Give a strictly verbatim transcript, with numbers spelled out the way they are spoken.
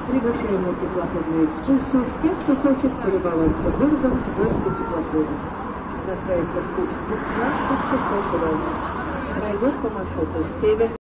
Приглашаем на теплоходную экскурсию всех, кто хочет полюбоваться городом с борту теплохода. Настраивается в путь в двух точка пять. Пройдет по маршруту север.